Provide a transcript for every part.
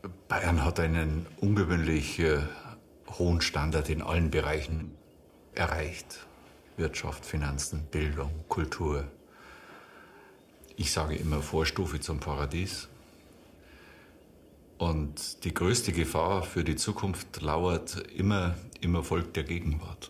Bayern hat einen ungewöhnlich hohen Standard in allen Bereichen erreicht. Wirtschaft, Finanzen, Bildung, Kultur. Ich sage immer Vorstufe zum Paradies. Und die größte Gefahr für die Zukunft lauert immer im Erfolg der Gegenwart.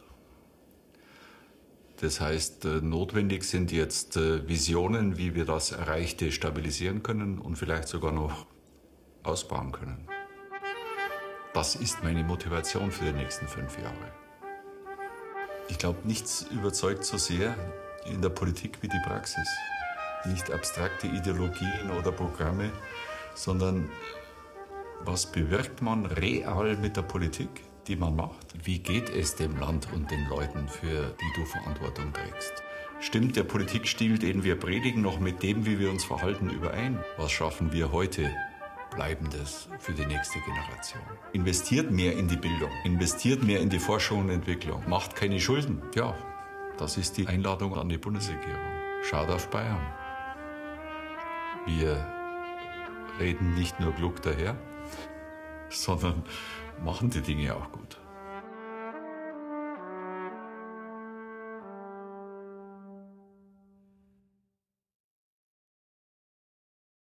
Das heißt, notwendig sind jetzt Visionen, wie wir das Erreichte stabilisieren können und vielleicht sogar noch ausbauen können. Das ist meine Motivation für die nächsten 5 Jahre. Ich glaube, nichts überzeugt so sehr in der Politik wie die Praxis. Nicht abstrakte Ideologien oder Programme, sondern was bewirkt man real mit der Politik, die man macht? Wie geht es dem Land und den Leuten, für die du Verantwortung trägst? Stimmt der Politikstil, den wir predigen, noch mit dem, wie wir uns verhalten, überein? Was schaffen wir heute Bleibendes für die nächste Generation? Investiert mehr in die Bildung, investiert mehr in die Forschung und Entwicklung, macht keine Schulden. Ja, das ist die Einladung an die Bundesregierung. Schaut auf Bayern. Wir reden nicht nur klug daher, sondern machen die Dinge auch gut.